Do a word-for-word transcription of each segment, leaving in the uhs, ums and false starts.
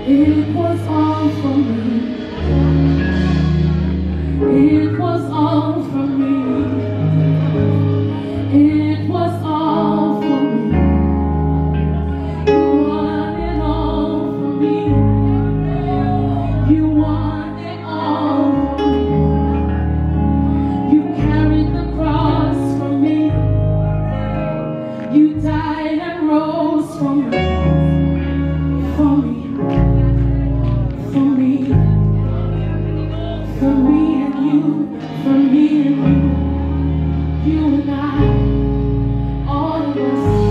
It was all for me. It was all for me. It was all for me. You won it all for me. You won it all for me. You carried the cross for me. You died and rose for me. For me. For me. For me and you. For me and you. You and I. All of us.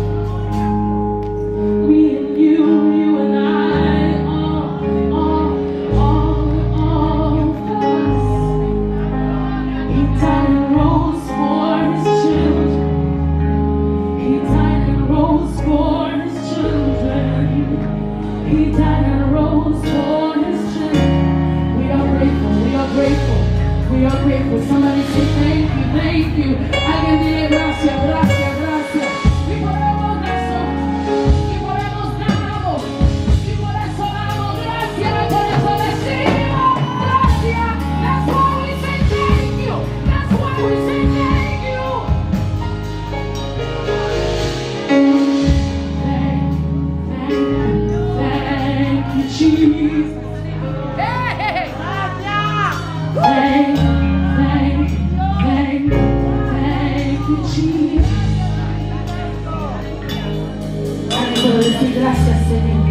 Me and you. You and I. All, all, all, all of us. He died and rose for his children. He died and rose for his children. He died and rose for his children. We are grateful. We are grateful. We are grateful. Somebody say thank you, thank you. Alguien dile gracias, gracias, gracias. Y podemos eso. Y podemos darnos. Y por eso damos gracias. Y por eso decimos gracias. That's why we say thank you. That's why we say thank you. Thank, thank, thank you, Jesus. Hey, hey, gracias. Thank, thank, thank, thank you, Jesus. Ay, puedo decir gracias, Señor.